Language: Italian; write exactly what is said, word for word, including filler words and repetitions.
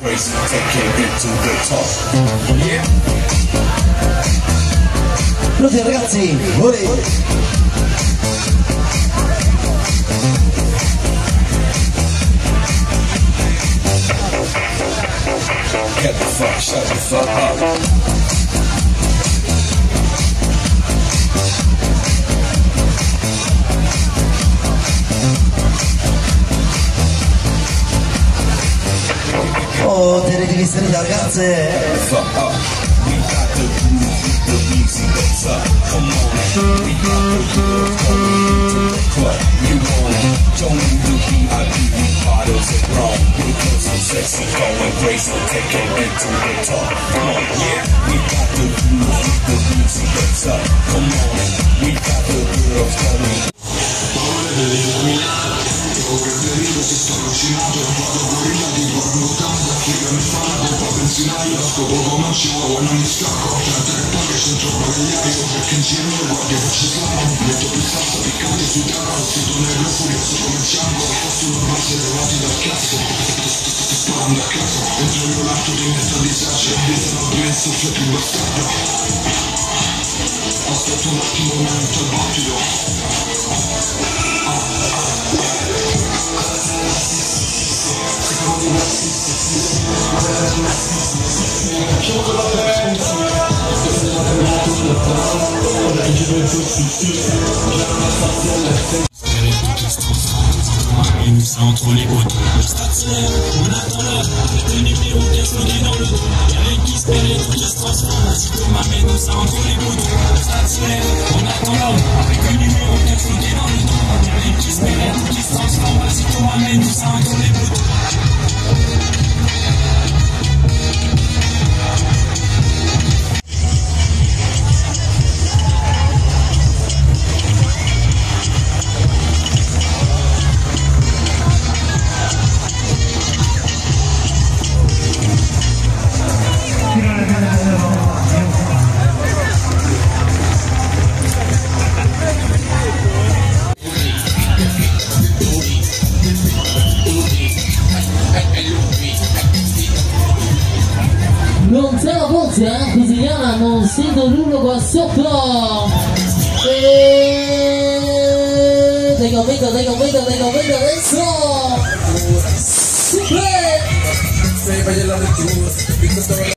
Pronti ragazzi, ore. Get the fuck, shut the fuck up. Oh, tenete che siete ragazze. Fuck up. We got the groove, the music that's up. Come on, we got the girls coming into the club. You want, don't need the V I P bottles of rum. Because I'm sexy, going crazy, taking it to the top. Come on, yeah, we got the groove, the music that's up. Come on, we got the girls coming. Ho preferito si sto avvicinato, vado gorilla di porno tanta, figa mi fa un po' benzinaio, scopo come un cibo e non mi scacco, tra tre paghe centro bagagliaio, perché insieme le guardie faccio slalom, metto più salsa piccante sui taro, sito negro furioso come il Django, posto una base levati dal cazzo, sparando a caso, entro il volato di mezzo a disagio, vietano più in soffio più bastardo, aspetto un attimo il momento al battito. Entre les potes, le stationnaire, on attend l'heure, le numéro d'exploser dans le dos, y'a rien qui se pèle, tout qui se transforme, si tout m'amène ça entre les potes, le stationnaire, on attend l'heure, avec un numéro d'exploser dans le dos, y'a rien qui se pèle, tout qui se transforme, si tout m'amène ça entre les potes. Non c'è la voce, eh, brasiliana, non sento nulla qua sopra. E... Tengo aumento, tengo aumento, tengo aumento adesso. Super!